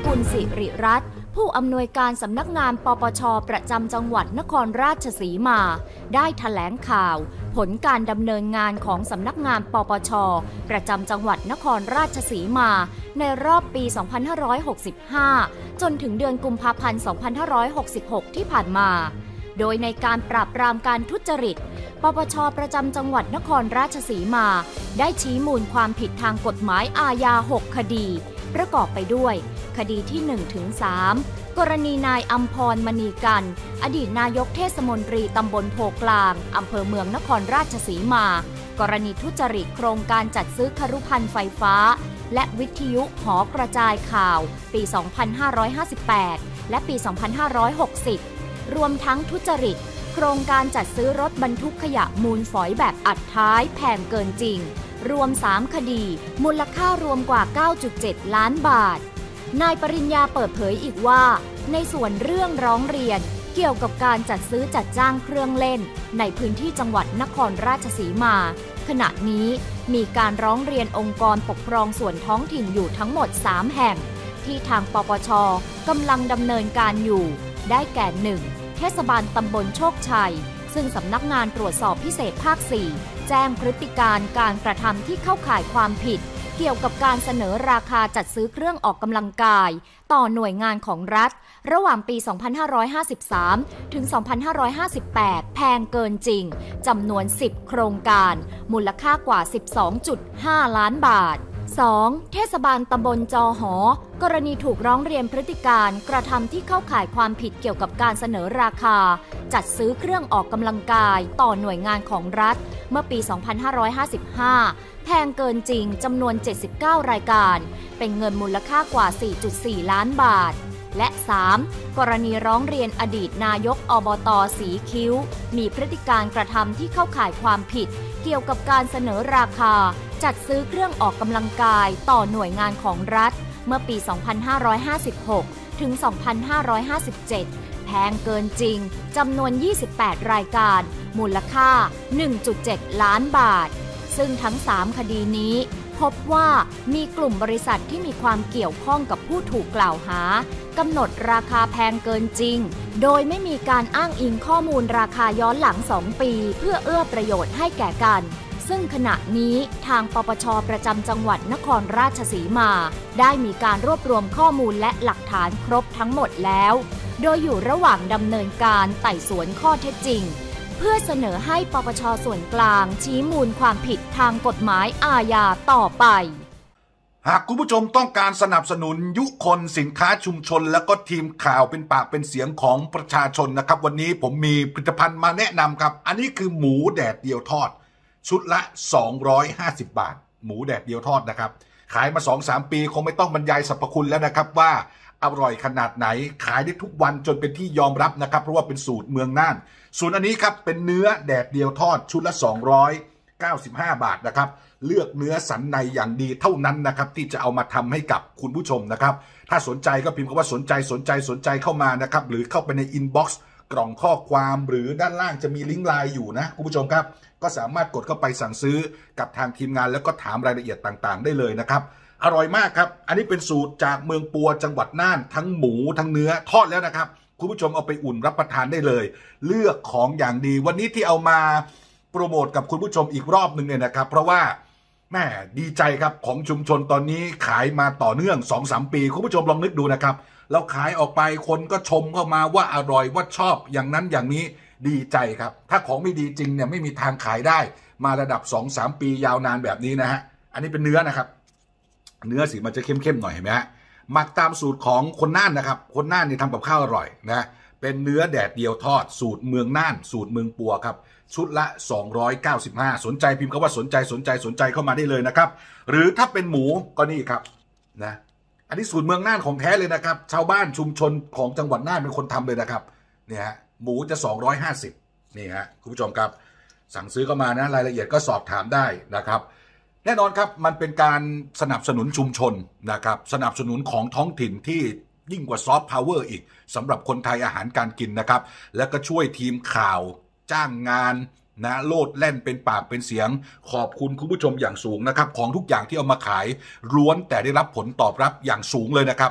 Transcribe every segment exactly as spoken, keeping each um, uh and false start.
กุลสิริรัตน์ผู้อำนวยการสำนักงานปปช.ประจำจังหวัดนครราชสีมาได้แถลงข่าวผลการดำเนินงานของสำนักงานปปช.ประจำจังหวัดนครราชสีมาในรอบปี สองพันห้าร้อยหกสิบห้า จนถึงเดือนกุมภาพันธ์ สองพันห้าร้อยหกสิบหก ที่ผ่านมาโดยในการปราบปรามการทุจริตปปช.ประจำจังหวัดนครราชสีมาได้ชี้มูลความผิดทางกฎหมายอาญา หก คดีประกอบไปด้วยคดีที่ หนึ่งถึงสาม กรณีนายอัมพรมณีกันอดีตนายกเทศมนตรีตำบลโพกลางอำเภอเมืองนครราชสีมากรณีทุจริตโครงการจัดซื้อครุภัณฑ์ไฟฟ้าและวิทยุหอกระจายข่าวปี สองพันห้าร้อยห้าสิบแปด และปี สองพันห้าร้อยหกสิบ รวมทั้งทุจริตโครงการจัดซื้อรถบรรทุกขยะมูลฝอยแบบอัดท้ายแพงเกินจริงรวมสามคดีมูลค่ารวมกว่า เก้าจุดเจ็ด ล้านบาทนายปริญญาเปิดเผยอีกว่าในส่วนเรื่องร้องเรียนเกี่ยวกับการจัดซื้อจัดจ้างเครื่องเล่นในพื้นที่จังหวัดนครราชสีมาขณะนี้มีการร้องเรียนองค์กรปกครองส่วนท้องถิ่นอยู่ทั้งหมดสามแห่งที่ทางปปช.กำลังดำเนินการอยู่ได้แก่ หนึ่ง เทศบาลตำบลโชคชัยซึ่งสำนักงานตรวจสอบพิเศษภาค สี่ แจ้งพฤติการการกระทำที่เข้าข่ายความผิดเกี่ยวกับการเสนอราคาจัดซื้อเครื่องออกกำลังกายต่อหน่วยงานของรัฐระหว่างปี สองพันห้าร้อยห้าสิบสาม ถึง สองพันห้าร้อยห้าสิบแปด แพงเกินจริงจำนวน สิบ โครงการมูลค่ากว่า สิบสองจุดห้า ล้านบาท สอง เทศบาลตำบลจอหอกรณีถูกร้องเรียนพฤติการกระทำที่เข้าข่ายความผิดเกี่ยวกับการเสนอราคาจัดซื้อเครื่องออกกำลังกายต่อหน่วยงานของรัฐเมื่อปี สองพันห้าร้อยห้าสิบห้า แพงเกินจริงจำนวน เจ็ดสิบเก้า รายการเป็นเงินมูลค่ากว่า สี่จุดสี่ ล้านบาทและ สาม กรณีร้องเรียนอดีตนายกอบต.สีคิ้วมีพฤติการกระทำที่เข้าข่ายความผิดเกี่ยวกับการเสนอราคาจัดซื้อเครื่องออกกำลังกายต่อหน่วยงานของรัฐเมื่อปี สองพันห้าร้อยห้าสิบหก ถึง สองพันห้าร้อยห้าสิบเจ็ด แพงเกินจริงจำนวน ยี่สิบแปด รายการมูลค่า หนึ่งจุดเจ็ด ล้านบาทซึ่งทั้ง สาม คดีนี้พบว่ามีกลุ่มบริษัทที่มีความเกี่ยวข้องกับผู้ถูกกล่าวหากำหนดราคาแพงเกินจริงโดยไม่มีการอ้างอิงข้อมูลราคาย้อนหลังสองปีเพื่อเอื้อประโยชน์ให้แก่กันซึ่งขณะนี้ทางปปช.ประจำจังหวัดนครราชสีมาได้มีการรวบรวมข้อมูลและหลักฐานครบทั้งหมดแล้วโดยอยู่ระหว่างดำเนินการไต่สวนข้อเท็จจริงเพื่อเสนอให้ปปช.ส่วนกลางชี้มูลความผิดทางกฎหมายอาญาต่อไปหากคุณผู้ชมต้องการสนับสนุนยุคนสินค้าชุมชนและก็ทีมข่าวเป็นปากเป็นเสียงของประชาชนนะครับวันนี้ผมมีผลิตภัณฑ์มาแนะนำครับอันนี้คือหมูแดดเดียวทอดชุดละสองร้อยห้าสิบบาทหมูแดดเดียวทอดนะครับขายมา สองถึงสาม ปีคงไม่ต้องบรรยายสรรพคุณแล้วนะครับว่าอร่อยขนาดไหนขายได้ทุกวันจนเป็นที่ยอมรับนะครับเพราะว่าเป็นสูตรเมืองน่านส่วนอันนี้ครับเป็นเนื้อแดดเดียวทอดชุดละสองร้อยเก้าสิบห้าบาทนะครับเลือกเนื้อสันในอย่างดีเท่านั้นนะครับที่จะเอามาทำให้กับคุณผู้ชมนะครับถ้าสนใจก็พิมพ์คำว่าสนใจสนใจสนใจเข้ามานะครับหรือเข้าไปในอินบ็อกซ์กล่องข้อความหรือด้านล่างจะมีลิงก์ไลน์อยู่นะคุณผู้ชมครับก็สามารถกดเข้าไปสั่งซื้อกับทางทีมงานแล้วก็ถามรายละเอียดต่างๆได้เลยนะครับอร่อยมากครับอันนี้เป็นสูตรจากเมืองปัวจังหวัดน่านทั้งหมูทั้งเนื้อทอดแล้วนะครับคุณผู้ชมเอาไปอุ่นรับประทานได้เลยเลือกของอย่างดีวันนี้ที่เอามาโปรโมทกับคุณผู้ชมอีกรอบหนึ่งเนี่ยนะครับเพราะว่าแม่ดีใจครับของชุมชนตอนนี้ขายมาต่อเนื่อง สองถึงสาม ปีคุณผู้ชมลองนึกดูนะครับเราขายออกไปคนก็ชมเข้ามาว่าอร่อยว่าชอบอย่างนั้นอย่างนี้ดีใจครับถ้าของไม่ดีจริงเนี่ยไม่มีทางขายได้มาระดับ สองถึงสาม ปียาวนานแบบนี้นะฮะอันนี้เป็นเนื้อนะครับเนื้อสีมันจะเข้มๆหน่อยเห็นไหมฮะหมักตามสูตรของคนน่านนะครับคนน่านนี่ทำกับข้าวอร่อยนะเป็นเนื้อแดดเดียวทอดสูตรเมืองน่านสูตรเมืองปัวครับชุดละสองร้อยเก้าสิบห้าสนใจพิมพ์คำว่าสนใจสนใจสนใจเข้ามาได้เลยนะครับหรือถ้าเป็นหมูก็นี่ครับนะอันนี้สูตรเมืองน่านของแท้เลยนะครับชาวบ้านชุมชนของจังหวัดน่านเป็นคนทำเลยนะครับเนี่ยฮะหมูจะสองร้อยห้าสิบนี่ฮะคุณผู้ชมครับสั่งซื้อเข้ามานะรายละเอียดก็สอบถามได้นะครับแน่นอนครับมันเป็นการสนับสนุนชุมชนนะครับสนับสนุนของท้องถิ่นที่ยิ่งกว่าซอฟต์พาวเวอร์อีกสำหรับคนไทยอาหารการกินนะครับแล้วก็ช่วยทีมข่าวจ้างงานนะโลดแล่นเป็นปากเป็นเสียงขอบคุณคุณผู้ชมอย่างสูงนะครับของทุกอย่างที่เอามาขายล้วนแต่ได้รับผลตอบรับอย่างสูงเลยนะครับ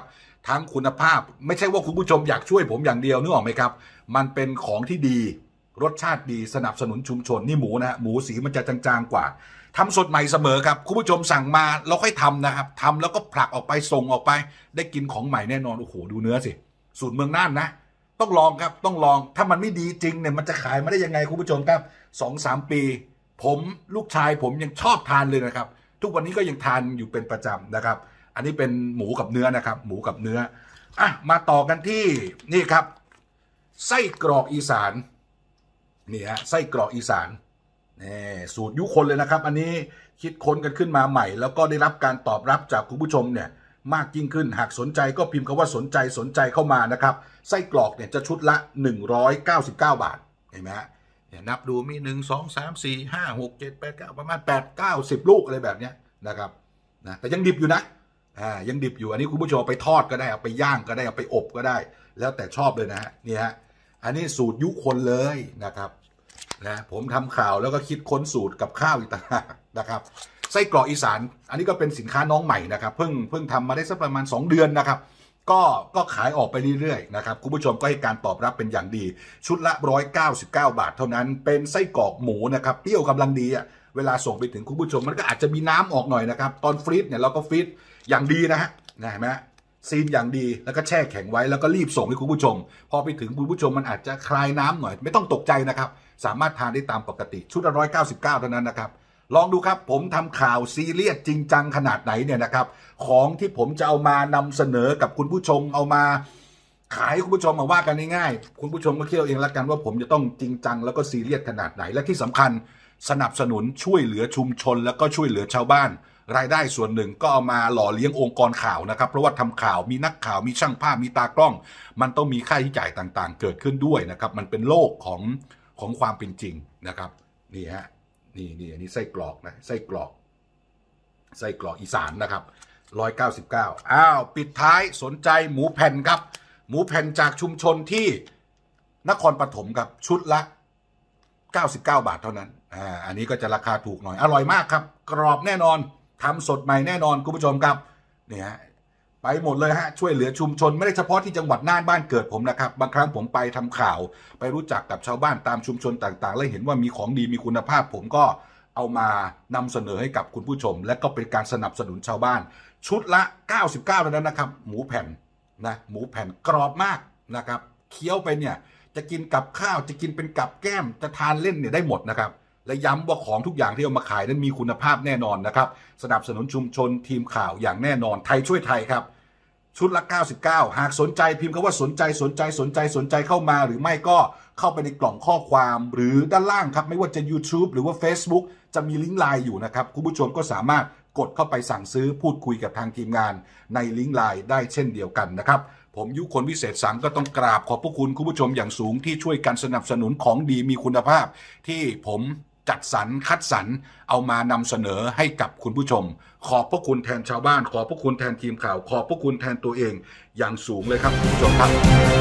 ทั้งคุณภาพไม่ใช่ว่าคุณผู้ชมอยากช่วยผมอย่างเดียวนึกออกไหมครับมันเป็นของที่ดีรสชาติดีสนับสนุนชุมชนนี่หมูนะหมูสีมันจะจางๆกว่าทำสดใหม่เสมอครับคุณผู้ชมสั่งมาเราค่อยทำนะครับทำแล้วก็ผลักออกไปส่งออกไปได้กินของใหม่แน่นอนโอ้โหดูเนื้อสิสูตรเมืองน่านนะต้องลองครับต้องลองถ้ามันไม่ดีจริงเนี่ยมันจะขายมาได้ยังไงคุณผู้ชมครับสองสามปีผมลูกชายผมยังชอบทานเลยนะครับทุกวันนี้ก็ยังทานอยู่เป็นประจำนะครับอันนี้เป็นหมูกับเนื้อนะครับหมูกับเนื้ออ่ะมาต่อกันที่นี่ครับไส้กรอกอีสานนี่ฮะไส้กรอกอีสานนี่สูตรยุคนเลยนะครับอันนี้คิดค้นกันขึ้นมาใหม่แล้วก็ได้รับการตอบรับจากคุณผู้ชมเนี่ยมากยิ่งขึ้นหากสนใจก็พิมพ์คำว่าสนใจสนใจเข้ามานะครับไส้กรอกเนี่ยจะชุดละหนึ่งร้อยเก้าสิบเก้าบาทเห็นไหมฮะเนี่ยนับดูมีหนึ่งสองสามสี่ห้าหกเจ็ดแปดเก้าประมาณแปดเก้าสิบลูกอะไรแบบเนี้ยนะครับนะแต่ยังดิบอยู่นะอ่ายังดิบอยู่อันนี้คุณผู้ชมไปทอดก็ได้เอาไปย่างก็ได้เอาไปอบก็ได้แล้วแต่ชอบเลยนะฮะนี่ฮะอันนี้สูตรยุคนเลยนะครับนะผมทำข่าวแล้วก็คิดค้นสูตรกับข้าวอีกต่างหากนะครับไส้กรอกอีสานอันนี้ก็เป็นสินค้าน้องใหม่นะครับเพิ่งเพิ่งทำมาได้สักประมาณสองเดือนนะครับก็ก็ขายออกไปเรื่อยๆนะครับคุณผู้ชมก็ให้การตอบรับเป็นอย่างดีชุดละหนึ่งร้อยเก้าสิบเก้าบาทเท่านั้นเป็นไส้กรอกหมูนะครับเปรี้ยวกำลังดีอ่ะเวลาส่งไปถึงคุณผู้ชมมันก็อาจจะมีน้ำออกหน่อยนะครับตอนฟรีซเนี่ยเราก็ฟรีซอย่างดีนะฮะเห็นไหมซีนอย่างดีแล้วก็แช่แข็งไว้แล้วก็รีบส่งให้คุณผู้ชมพอไปถึงคุณผู้ชมมันอาจจะคลายน้ำหน่อยไม่ต้องตกใจนะครับสามารถทานได้ตามปกติชุดละหนึ่งร้อยเก้าสิบเก้าเท่านั้นนะครับลองดูครับผมทำข่าวซีเรียสจริงจังขนาดไหนเนี่ยนะครับของที่ผมจะเอามานำเสนอกับคุณผู้ชมเอามาขายคุณผู้ชมมาว่ากันง่ายๆคุณผู้ชมก็คิดเอาเองละกันว่าผมจะต้องจริงจังแล้วก็ซีเรียสขนาดไหนและที่สำคัญสนับสนุนช่วยเหลือชุมชนแล้วก็ช่วยเหลือชาวบ้านรายได้ส่วนหนึ่งก็เอามาหล่อเลี้ยงองค์กรข่าวนะครับเพราะว่าทำข่าวมีนักข่าวมีช่างภาพมีตากล้องมันต้องมีค่าใช้จ่ายต่างๆเกิดขึ้นด้วยนะครับมันเป็นโลกของของความเป็นจริงนะครับนี่ฮะนี่นี่อันนี้ไส้กรอกนะไส้กรอกไส้กรอกอีสานนะครับหนึ่งร้อยเก้าสิบเก้าอ้าวปิดท้ายสนใจหมูแผ่นครับหมูแผ่นจากชุมชนที่นครปฐมครับชุดละเก้าสิบเก้าบาทเท่านั้นอ่าอันนี้ก็จะราคาถูกหน่อยอร่อยมากครับกรอบแน่นอนทำสดใหม่แน่นอนคุณผู้ชมครับเนี่ยไปหมดเลยฮะช่วยเหลือชุมชนไม่ได้เฉพาะที่จังหวัดน่านบ้านเกิดผมนะครับบางครั้งผมไปทำข่าวไปรู้จักกับชาวบ้านตามชุมชนต่างๆแล้วเห็นว่ามีของดีมีคุณภาพผมก็เอามานำเสนอให้กับคุณผู้ชมและก็เป็นการสนับสนุนชาวบ้านชุดละเก้าสิบเก้าเท่านั้นนะครับหมูแผ่นนะหมูแผ่นกรอบมากนะครับเคี้ยวไปเนี่ยจะกินกับข้าวจะกินเป็นกับแก้มจะทานเล่นเนี่ยได้หมดนะครับและย้ำว่าของทุกอย่างที่เอามาขายนั้นมีคุณภาพแน่นอนนะครับสนับสนุนชุมชนทีมข่าวอย่างแน่นอนไทยช่วยไทยครับชุดละเก้าสิบเก้าหากสนใจพิมพ์คำว่าสนใจสนใจสนใจสนใจเข้ามาหรือไม่ก็เข้าไปในกล่องข้อความหรือด้านล่างครับไม่ว่าจะ YouTube หรือว่า Facebook จะมีลิงก์ไลน์อยู่นะครับคุณผู้ชมก็สามารถกดเข้าไปสั่งซื้อพูดคุยกับทางทีมงานในลิงก์ไลน์ได้เช่นเดียวกันนะครับผมยุคนวิเศษสังก็ต้องกราบขอบพระคุณคุณผู้ชมอย่างสูงที่ช่วยกันสนับสนุนของดีมีคุณภาพที่ผมจัดสรรคัดสรรเอามานำเสนอให้กับคุณผู้ชมขอบพระคุณแทนชาวบ้านขอบพระคุณแทนทีมข่าวขอบพระคุณแทนตัวเองอย่างสูงเลยครับคุณผู้ชมครับ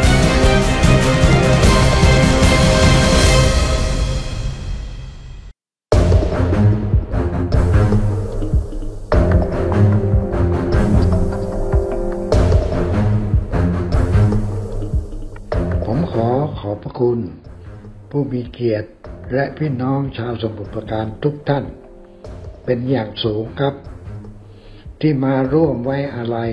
ผมขอขอบพระคุณผู้มีเกียรติและพี่น้องชาวสมุทรปราการทุกท่านเป็นอย่างสูงครับที่มาร่วมไว้อาลัย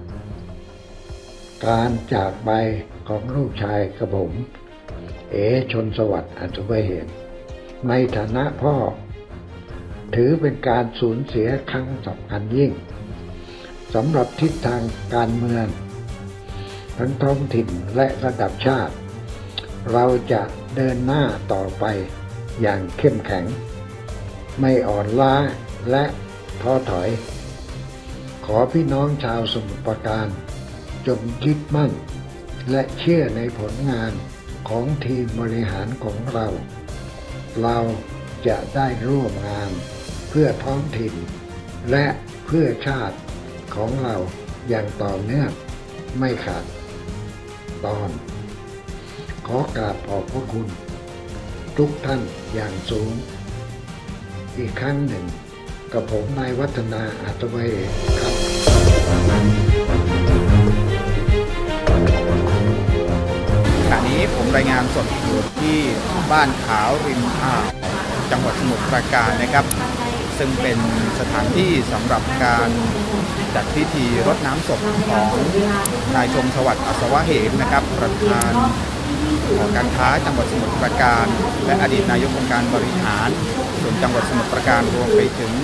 การจากไปของลูกชายกระผมเอชนสวัสดิ์อัศวเหตุในฐานะพ่อถือเป็นการสูญเสียครั้งสำคัญยิ่งสำหรับทิศทางการเมืองทั้งท้องถิ่นและระดับชาติเราจะเดินหน้าต่อไปอย่างเข้มแข็งไม่อ่อนล้าและท้อถอยขอพี่น้องชาวสมุทรปราการจงยึดมั่นและเชื่อในผลงานของทีมบริหารของเราเราจะได้ร่วมงานเพื่อท้องถิ่นและเพื่อชาติของเราอย่างต่อเนื่องไม่ขาดตอนขอกราบขอบพระคุณทุกท่านอย่างสูงอีกครั้งหนึ่งกับผมนายวัฒนาอัศวเหตุครับนี้ผมรายงานสดอยู่ที่บ้านขาวริมอ่าวจังหวัดสมุทรปราการนะครับซึ่งเป็นสถานที่สำหรับการจัดพิธีรดน้ำศพของนายชมสวัสดิ์อัศวะเหมนะครับประธานหอการค้าจังหวัดสมุทรปราการและอดีตนายกองค์การบริหารส่วนจังหวัดสมุทรปราการรวมไปถึง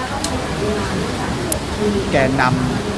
แกนนำ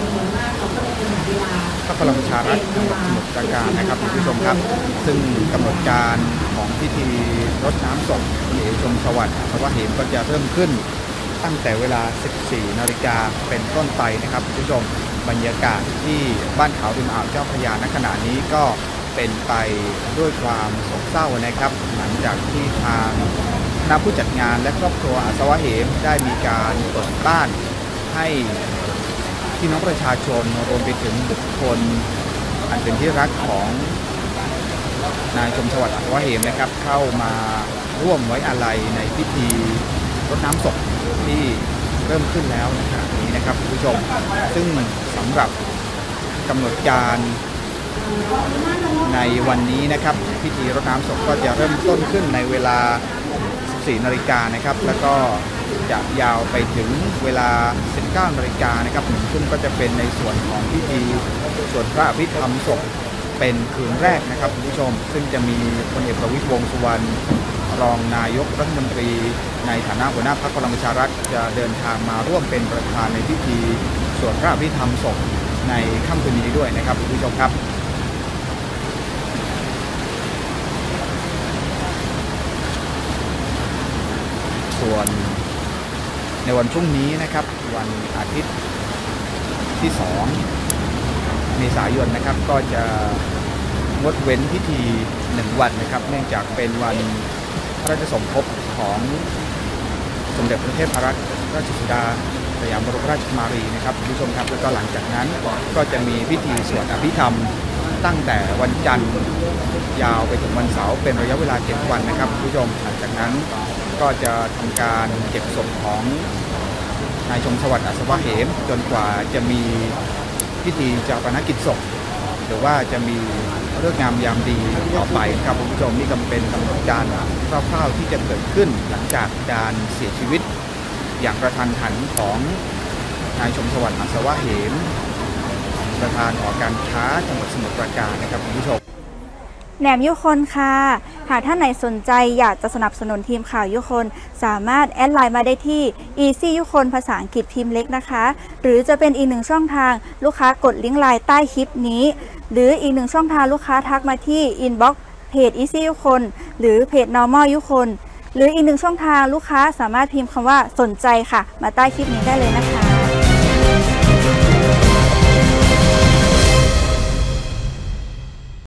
พรรคพลังประชารัฐจังหวัดสมุทรปราการนะครับคุณผู้ชมครับซึ่งกำหนดการของพิธีรดน้ำศพนายชมสวัสดิ์อัศวะเหมก็จะเริ่มขึ้นตั้งแต่เวลา สิบสี่นาฬิกาเป็นต้นไปนะครับคุณผู้ชมบรรยากาศที่บ้านขาวริมอ่าวเจ้าพระยาณขณะนี้ก็เป็นไปด้วยความโศกเศร้านะครับหลังจากที่ทางคณะผู้จัดงานและครอบครัวอัศวะเหมได้มีการเปิดบ้านให้พี่น้องประชาชนรวมไปถึงบุคคลอันเป็นที่รักของนายชมสวัสดิ์อัศวะเหมนะครับเข้ามาร่วมไว้อาลัยในพิธีรดน้ำศพที่เริ่มขึ้นแล้วในขณะนี้นะครับคุณผู้ชมซึ่งสำหรับกำหนดการในวันนี้นะครับพิธีรดน้ำศพก็จะเริ่มต้นขึ้นในเวลา สิบสี่นาฬิกานะครับแล้วก็จะยาวไปถึงเวลา สิบเก้านาฬิกานะครับหนึ่งทุ่มก็จะเป็นในส่วนของพิธีสวดพระอภิธรรมศพเป็นคืนแรกนะครับคุณผู้ชมซึ่งจะมีพลเอกประวิตรวงษ์สุวรรณรองนายกรัฐมนตรีในฐานะหัวหน้าพรรคพลังประชารัฐจะเดินทางมาร่วมเป็นประธานในพิธีสวดพระอภิธรรมศพในค่ำคืนนี้ด้วยนะครับคุณผู้ชมครับส่วนในวันพรุ่งนี้นะครับวันอาทิตย์ที่สองเมษายนนะครับก็จะงดเว้นพิธีหนึ่งวันนะครับเนื่องจากเป็นวันพระราชสมภพของสมเด็จพระเทพรัตนราชสุดาสยามบรมราชกุมารีนะครับคุณผู้ชมครับแล้วก็หลังจากนั้นก็จะมีพิธีสวดอภิธรรมตั้งแต่วันจันทร์ยาวไปถึงวันเสาร์เป็นระยะเวลาเจ็ดวันนะครับคุณผู้ชมหลังจากนั้นก็จะทำการเก็บศพของนายชมสวัสดิ์อัศวะเหมจนกว่าจะมีพิธีฌาปนกิจศพหรือว่าจะมีฤกษ์งามยามดีต่อไปครับคุณผู้ชมนี่ก็เป็นกำหนดการคร่าวๆที่จะเกิดขึ้นหลังจากการเสียชีวิตอย่างกระทันหันของนายชมสวัสดิ์อัศวะเหมประธานหอการค้าจังหวัดสมุทรปราการนะครับคุณผู้ชมแหนมยุคนค่ะหากท่านไหนสนใจอยากจะสนับสนุนทีมข่าวยุคนสามารถแอดไลน์มาได้ที่ Easy ยุคนภาษาอังกฤษพิมพ์เล็กนะคะหรือจะเป็นอีกหนึ่งช่องทางลูกค้ากดลิงก์ไลน์ใต้คลิปนี้หรืออีกหนึ่งช่องทางลูกค้าทักมาที่ Inbox เพจ Easy ยุคนหรือเพจ Normal ยุคนหรืออีกหนึ่งช่องทางลูกค้าสามารถพิมพ์คำว่าสนใจค่ะมาใต้คลิปนี้ได้เลยนะคะ